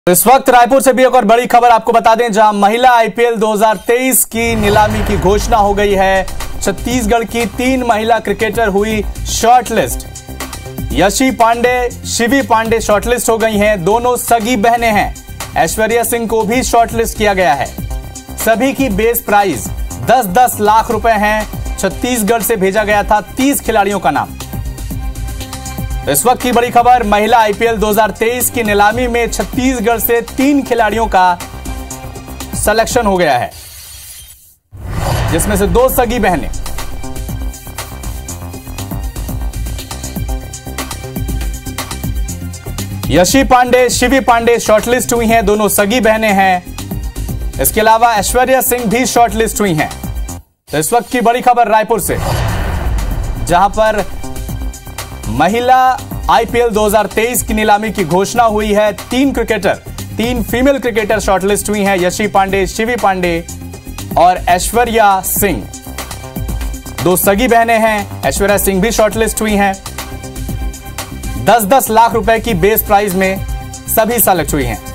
इस वक्त रायपुर से भी एक और बड़ी खबर आपको बता दें, जहां महिला आईपीएल 2023 की नीलामी की घोषणा हो गई है। छत्तीसगढ़ की 3 महिला क्रिकेटर हुई शॉर्टलिस्ट। यशी पांडे, शिवी पांडे शॉर्टलिस्ट हो गई हैं। दोनों सगी बहनें हैं। ऐश्वर्या सिंह को भी शॉर्टलिस्ट किया गया है। सभी की बेस प्राइस 10-10 लाख रुपए हैं। छत्तीसगढ़ से भेजा गया था 30 खिलाड़ियों का नाम। इस वक्त की बड़ी खबर, महिला आईपीएल 2023 की नीलामी में छत्तीसगढ़ से 3 खिलाड़ियों का सिलेक्शन हो गया है, जिसमें से 2 सगी बहनें। यशी पांडे, शिवी पांडे शॉर्टलिस्ट हुई हैं। दोनों सगी बहनें हैं। इसके अलावा ऐश्वर्या सिंह भी शॉर्टलिस्ट हुई हैं। तो इस वक्त की बड़ी खबर रायपुर से, जहां पर महिला आईपीएल 2023 की नीलामी की घोषणा हुई है। 3 फीमेल क्रिकेटर शॉर्टलिस्ट हुई हैं। यशी पांडे, शिवी पांडे और ऐश्वर्या सिंह। 2 सगी बहनें हैं। ऐश्वर्या सिंह भी शॉर्टलिस्ट हुई हैं। 10-10 लाख रुपए की बेस प्राइस में सभी सेलेक्ट हुई हैं।